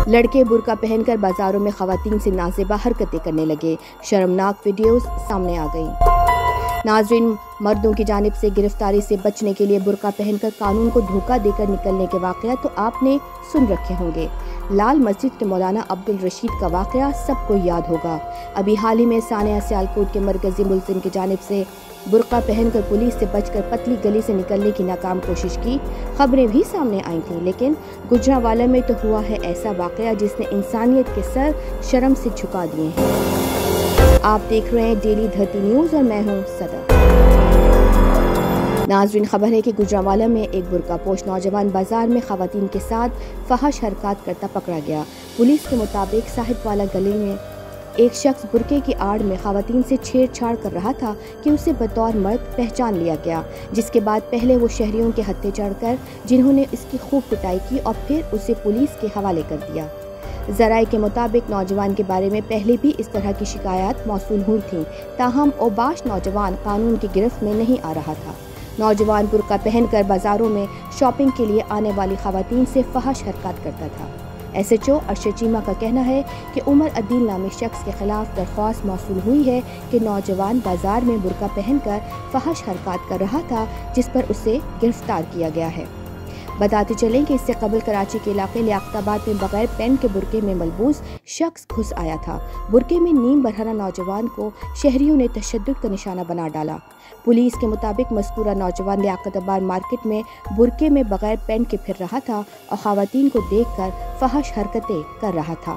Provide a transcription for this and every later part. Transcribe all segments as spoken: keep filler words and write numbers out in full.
लड़के बुर्का पहनकर बाजारों में खवातीन से नाज़ेबा हरकतें करने लगे। शर्मनाक वीडियोस सामने आ गईं। नाज़रीन, मर्दों की जानिब से गिरफ्तारी से बचने के लिए बुर्का पहनकर कानून को धोखा देकर निकलने के वाक़या तो आपने सुन रखे होंगे। लाल मस्जिद के मौलाना अब्दुल रशीद का वाक़या सबको याद होगा। अभी हाल ही में सानिया सियालकोट के मरकजी मुल्ज़िम की जानिब से बुर्का पहनकर पुलिस से बचकर पतली गली से निकलने की नाकाम कोशिश की खबरें भी सामने आई थीं, लेकिन गुजरांवाला में तो हुआ है ऐसा वाक़या जिसने इंसानियत के सर शर्म से झुका दिए हैं। आप देख रहे हैं डेली धरती न्यूज़ और मैं हूँ सदा। नाज़रीन, खबर है कि गुजरांवाला में एक बुर्का पोश नौजवान बाजार में खवातीन के साथ फहश हरकत करता पकड़ा गया। पुलिस के मुताबिक साहिबवाला गली में एक शख्स बुर्के की आड़ में खवातीन से छेड़छाड़ कर रहा था कि उसे बतौर मर्द पहचान लिया गया, जिसके बाद पहले वो शहरियों के हत्थे चढ़कर जिन्होंने इसकी खूब पिटाई की और फिर उसे पुलिस के हवाले कर दिया। ज़राए के मुताबिक नौजवान के बारे में पहले भी इस तरह की शिकायत मौसूल हुई थी, ताहम ओबाश नौजवान कानून की गिरफ्त में नहीं आ रहा था। नौजवान बुर्का पहनकर बाजारों में शॉपिंग के लिए आने वाली खवातीन से फहश हरकत करता था। S H O Arshad Cheema का कहना है कि उमर अदील नामी शख्स के खिलाफ दरख्वास्त मौसूल हुई है कि नौजवान बाजार में बुर्का पहनकर फहश हरकत कर रहा था, जिस पर उसे गिरफ्तार किया गया है। बताते चलें कि इससे कबल कराची के इलाके लियाकताबाद में बगैर पेन के बुर्के में मलबूस शख्स घुस आया था। बुर्के में नीम बरहना नौजवान को शहरियों ने तशद्दुद का निशाना बना डाला। पुलिस के मुताबिक मज़कूरा नौजवान लियाकताबाद मार्केट में बुर्के में बगैर पेन के फिर रहा था और खवातीन को देखकर फहश हरकतें कर रहा था।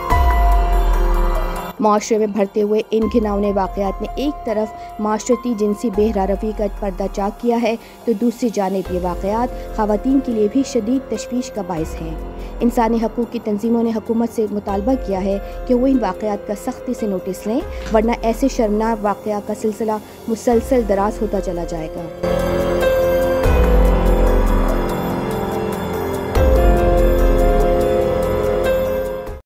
माशरे में बढ़ते हुए इन घिनौने वाक़यात ने एक तरफ माशरती जिनसी बेहरारवी का पर्दा चाक किया है, तो दूसरी जानिब ये वाक़यात खवातीन के लिए भी शदीद तशवीश का बाइस हैं। इंसानी हकूक़ की तंजीमों ने हुकूमत से मुतालबा किया है कि वो इन वाक़यात का सख्ती से नोटिस लें, वरना ऐसे शर्मनाक वाक़यात का सिलसिला मुसलसल दराज होता चला जाएगा।